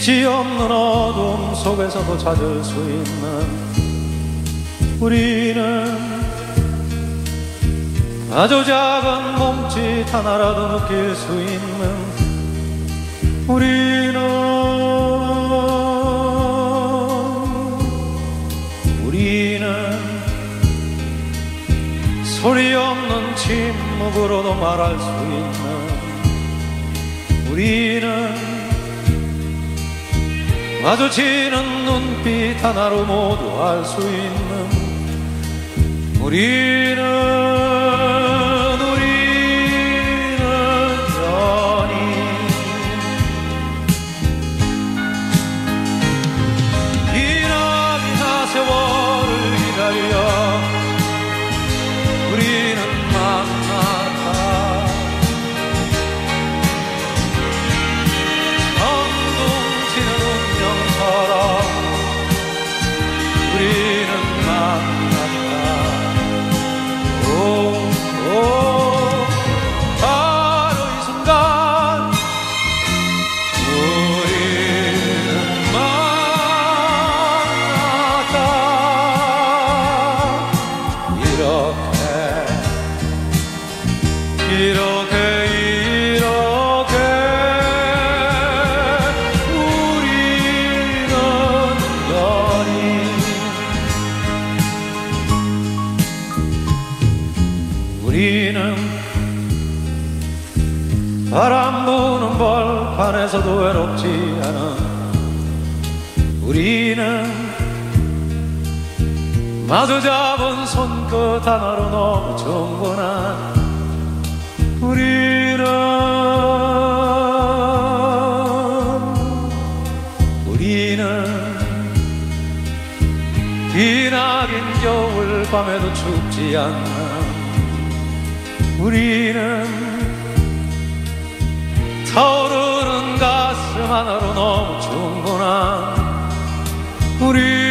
빛이 없는 어둠 속에서도 찾을 수 있는 우리는 아주 작은 몸짓 하나라도 느낄 수 있는 우리는 소리 없는 침묵으로도 말할 수 있는 우리는 마주치는 눈빛 하나로 모두 알 수 있는 우리는 연인 기나기나 세월을 기다려 우리는 만났다. 천둥치는 운명처럼 우리는 만났다. 바로 이 순간 우리는 만났다. 이렇게 우리는 연인. 우리는 바람 부는 벌판에서도 외롭지 않은 우리는 마주 잡은 손끝 하나로 너무 충분한 우리는 기나긴 겨울 밤에도 춥지 않는 우리는 타오르는 가슴 하나로 너무 충분한 우리